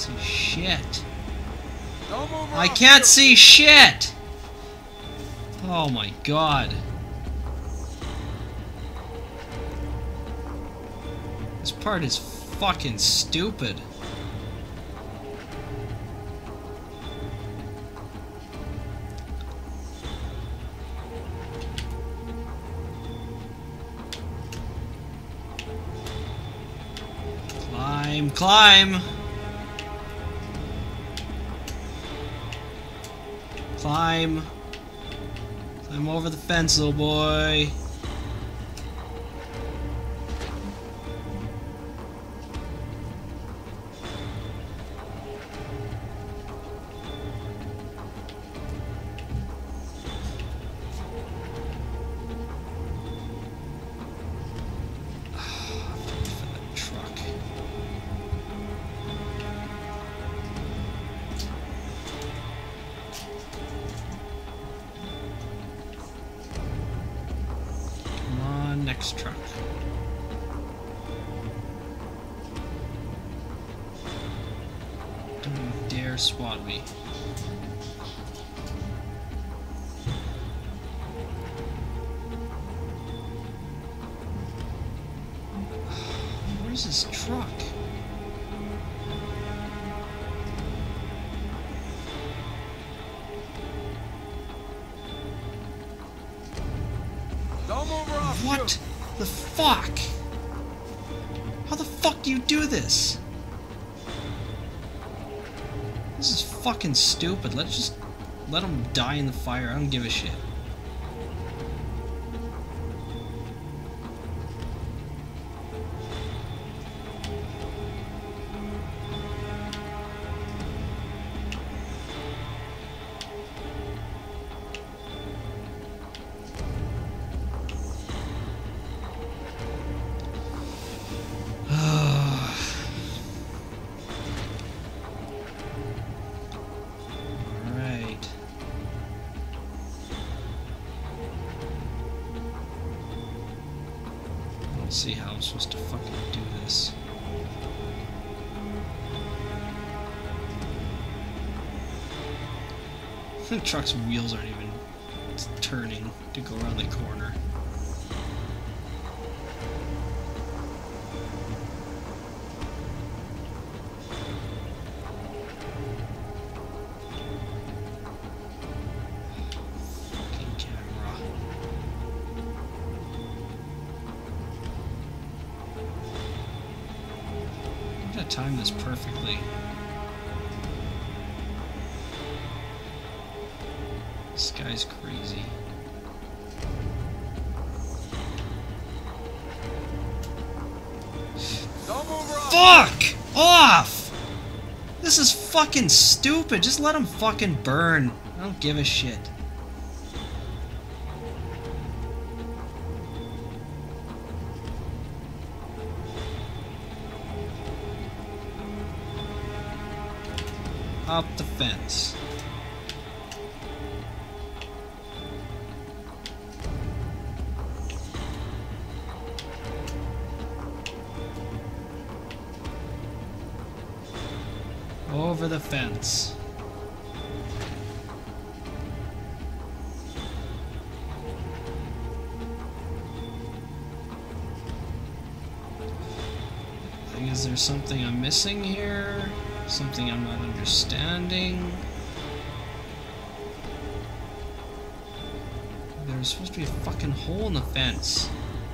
See shit. Don't move. I can't see shit! Oh my god. This part is fucking stupid. Climb, climb! Climb. Climb over the fence, little boy. Next truck. Don't you dare swat me. Where's this truck? Don't move her off. What the fuck? How the fuck do you do this? This is fucking stupid. Let's let him die in the fire. I don't give a shit. See how I'm supposed to fucking do this. The truck's wheels aren't even turning to go around the corner. Fucking camera. I'm gonna time this perfectly. This guy's crazy. Don't move her off. Fuck off! This is fucking stupid. Just let him fucking burn. I don't give a shit. Up the fence. Over the fence. Is there something I'm missing here? Something I'm not understanding? There's supposed to be a fucking hole in the fence.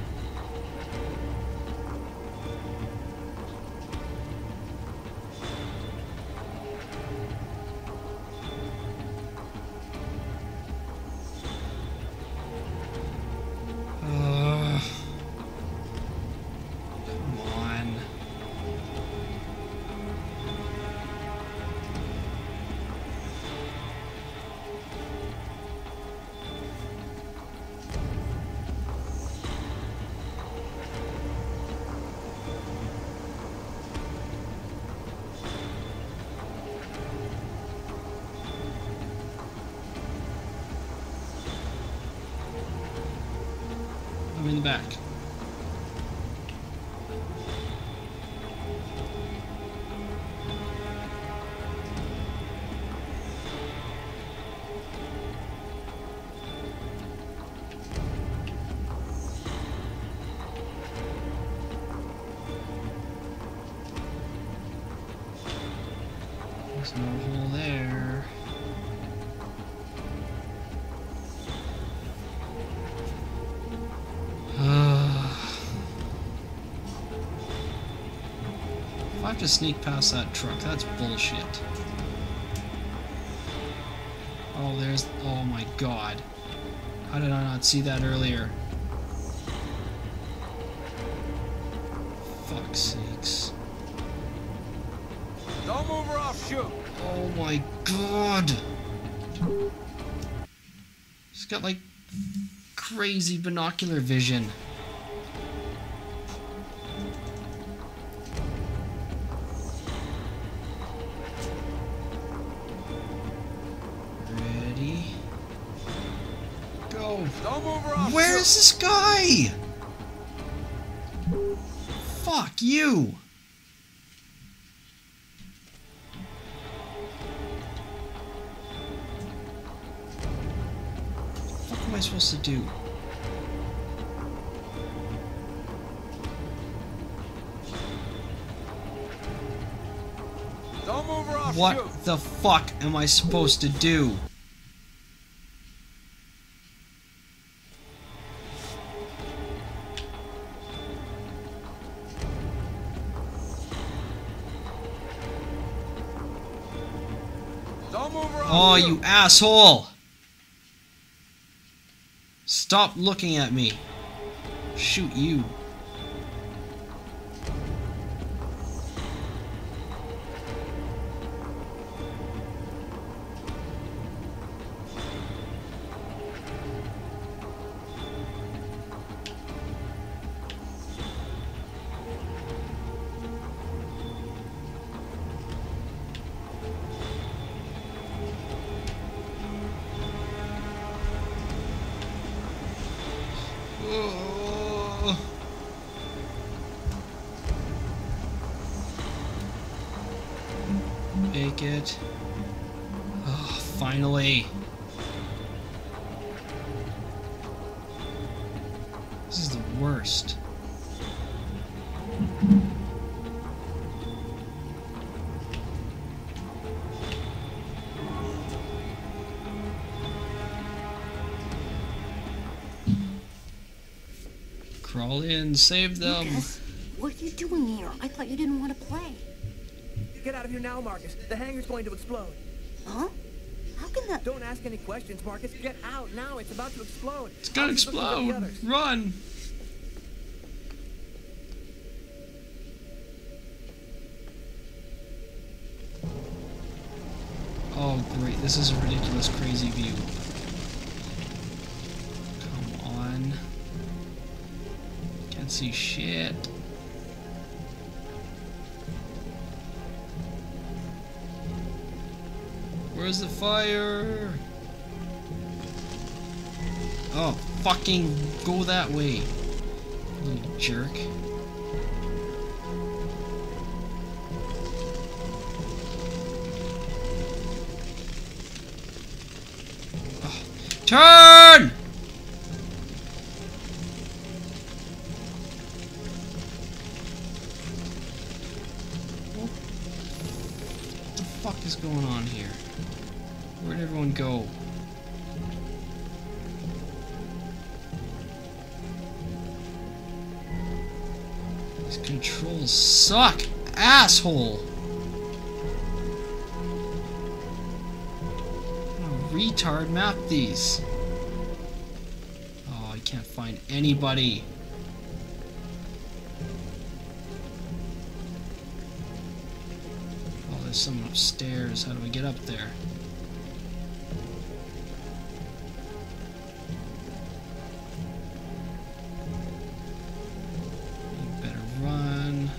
I'm in the back. There's no hole there. If I have to sneak past that truck, that's bullshit. Oh, there's... Oh my god. How did I not see that earlier? Fuck's sakes. Don't move or I'll shoot. Oh my god! He's got like crazy binocular vision. Ready? Go! Don't move or I'll Where shoot. is this guy? Fuck you! What am I supposed to do? Don't move or I'll shoot. What the fuck am I supposed to do? Don't move or Oh, I'll shoot. you asshole! Stop looking at me. Shoot you. Oh. Make it. Oh, finally. This is the worst. Crawl in, save them. Lucas, what are you doing here? I thought you didn't want to play. Get out of here now, Marcus. The hangar's going to explode. Huh? How can that... Don't ask any questions, Marcus. Get out now. It's about to explode. It's gonna I'll keep looking at the explode. others. Run. Oh, great. This is a ridiculous, crazy view. Come on. Can't see shit. Where's the fire? Oh, fucking go that way, little jerk. Oh, turn! What the fuck is going on here? Where'd everyone go? These controls suck, asshole! What a retard map these. Oh, I can't find anybody. Oh, there's someone upstairs. How do I get up there? Run.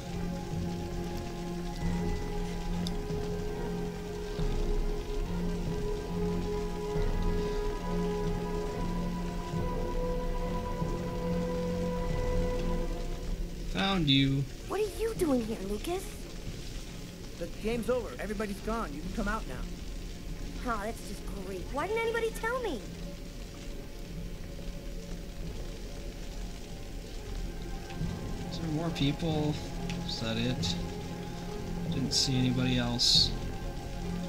Found you. What are you doing here, Lucas? The game's over. Everybody's gone. You can come out now. Oh, that's just great. Why didn't anybody tell me? Is there more people? Is that it? Didn't see anybody else.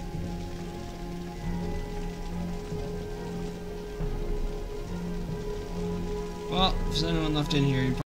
Well, if there's anyone left in here, you